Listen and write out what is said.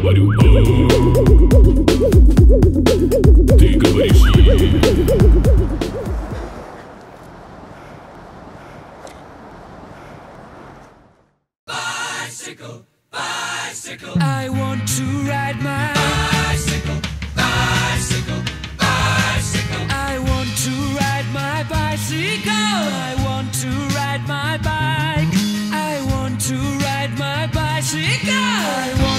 говорю «о», ты говоришь «е». Bicycle, bicycle. I want to ride my bicycle, bicycle, bicycle. I want to ride my bicycle. I want to ride my bike. I want to ride my bicycle. I want